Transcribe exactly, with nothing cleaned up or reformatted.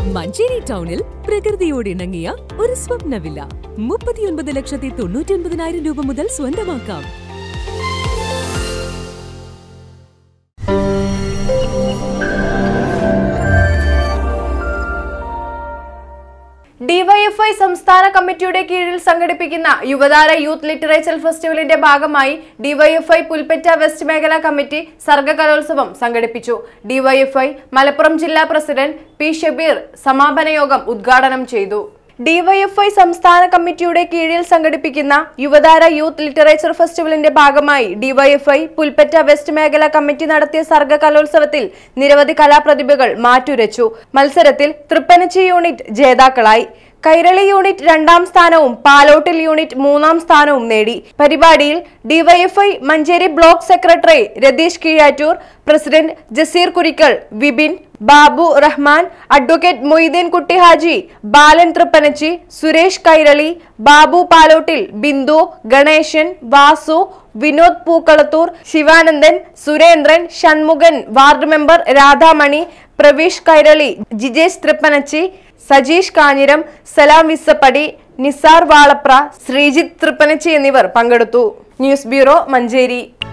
മഞ്ചേരി ടൗണിൽ പ്രകൃതിയോട് ഇണങ്ങിയ ഒരു സ്വപ്ന വില്ല മുപ്പത്തിയൊൻപത് ലക്ഷത്തി തൊണ്ണൂറ്റി ഒൻപതിനായിരം രൂപ മുതൽ സ്വന്തമാക്കാം. ഡിവൈഎഫ്ഐ സംസ്ഥാന കമ്മിറ്റിയുടെ കീഴിൽ സംഘടിപ്പിക്കുന്ന യുവതാര യൂത്ത് ലിറ്ററേച്ചർ ഫെസ്റ്റിവലിന്റെ ഭാഗമായി ഡിവൈഎഫ്ഐ പുൽപ്പറ്റ വെസ്റ്റ് മേഖലാ കമ്മിറ്റി സർഗകലോത്സവം സംഘടിപ്പിച്ചു. ഡിവൈഎഫ്ഐ മലപ്പുറം ജില്ലാ പ്രസിഡന്റ് പി ഷബീർ സമാപന യോഗം ഉദ്ഘാടനം ചെയ്തു. ഡിവൈഎഫ്ഐ സംസ്ഥാന കമ്മിറ്റിയുടെ കീഴിൽ സംഘടിപ്പിക്കുന്ന യുവതാര യൂത്ത് ലിറ്ററേച്ചർ ഫെസ്റ്റിവലിന്റെ ഭാഗമായി ഡിവൈഎഫ്ഐ പുൽപ്പറ്റ വെസ്റ്റ് മേഖലാ കമ്മിറ്റി നടത്തിയ സർഗ കലോത്സവത്തിൽ നിരവധി കലാപ്രതിഭകൾ മാറ്റുരച്ചു. മത്സരത്തിൽ തൃപ്പനച്ചി യൂണിറ്റ് ജേതാക്കളായി. കൈരളി യൂണിറ്റ് രണ്ടാം സ്ഥാനവും പാലോട്ടിൽ യൂണിറ്റ് മൂന്നാം സ്ഥാനവും നേടി. പരിപാടിയിൽ DYFI Manjeri block secretary Ratheesh Keezhattur, president Jaseer Kurikkal, Vipin, Babu Rahman, advocate Moideen Kutty Haji, Balan Thrippanachi, Suresh Kairali, Babu Palottil, Bindu, Ganeshan, Vasu, Vinod Pookkalathur, Sivanandan, Surendran, Shanmukhan, ward member Radhamani, Praveesh Kairali, Jijesh Thrippanachi, Sajeesh Kanhiram, Salam Visappadi, Nisar Valapra, Sreejith Thrippanachi എന്നിവർ പങ്കെടുത്തു. News bureau, Manjeri.